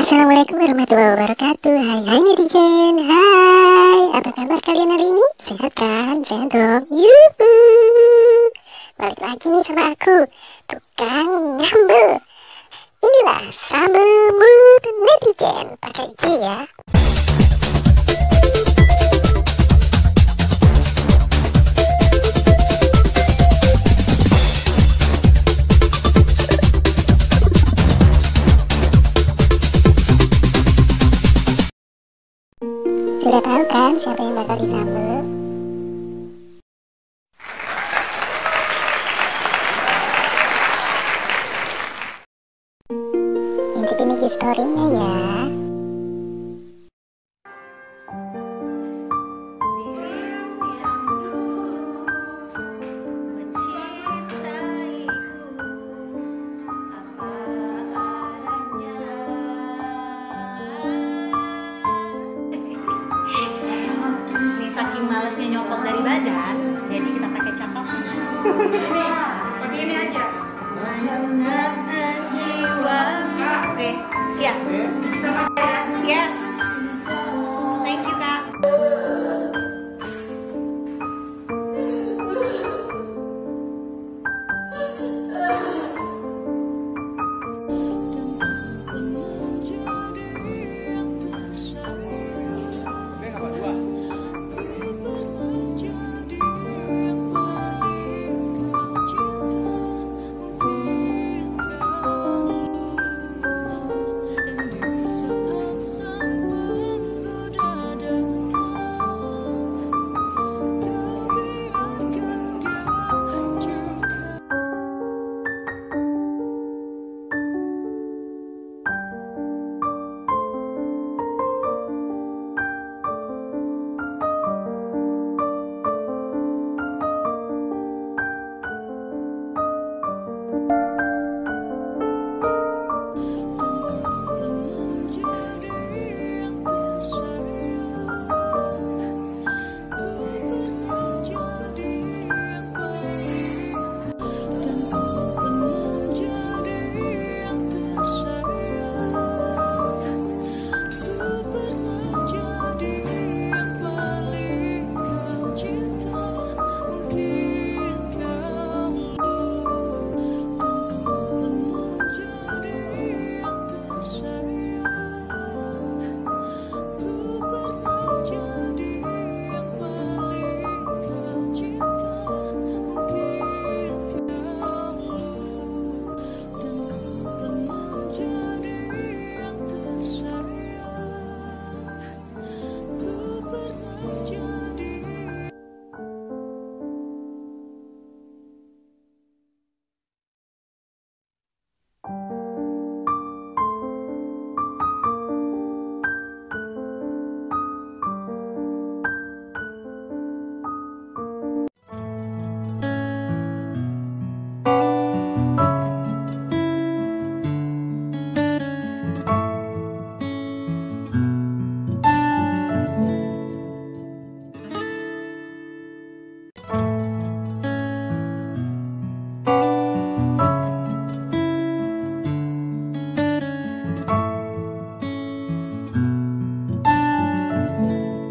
Assalamualaikum warahmatullahi wabarakatuh. Hai netizen. Hai, apa kabar kalian hari ini? Sehat kan? Sehat dong. Yuhu. Balik lagi nih sama aku, tukang ngambel. Inilah sambal mulut netizen. Pakai J ya. Sudah tahu kan siapa yang bakal disambel? Intipin lagi story-nya ya. Saking malesnya nyopot dari badan, jadi kita pakai cakap. Ini, pakai ini aja. Menenangkan jiwa. Oke, iya. Yes. Thank you kak.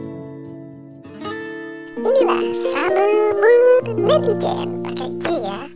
Inilah sambal mulut netizen. Pakai J ya.